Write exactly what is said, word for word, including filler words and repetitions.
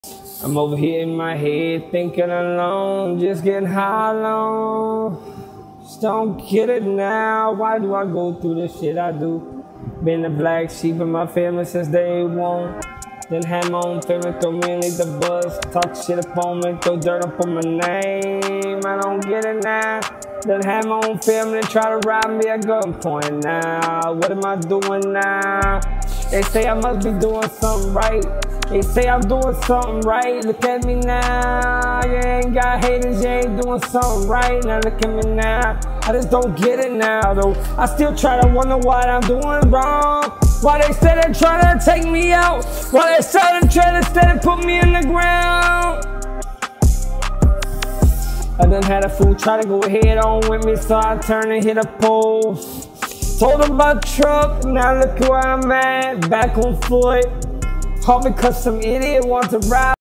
I'm over here in my head thinking alone, just getting high alone. Just don't get it now. Why do I go through the shit I do? Been the black sheep of my family since day one. Then had my own family throw me and leave the bus. Talk shit upon me, throw dirt up on my name. I don't get it now. Then had my own family try to rob me at gunpoint now. What am I doing now? They say I must be doing something right. They say I'm doing something right. Look at me now. You ain't got haters, you ain't doing something right. Now look at me now. I just don't get it now though. I still try to wonder what I'm doing wrong. Why they said they're trying to take me out. Why they said they're trying to steady put me in the ground. I done had a fool try to go head on with me, so I turned and hit a pole. Told him about truck, now look where I'm at, back on foot. All because some idiot wants to ride.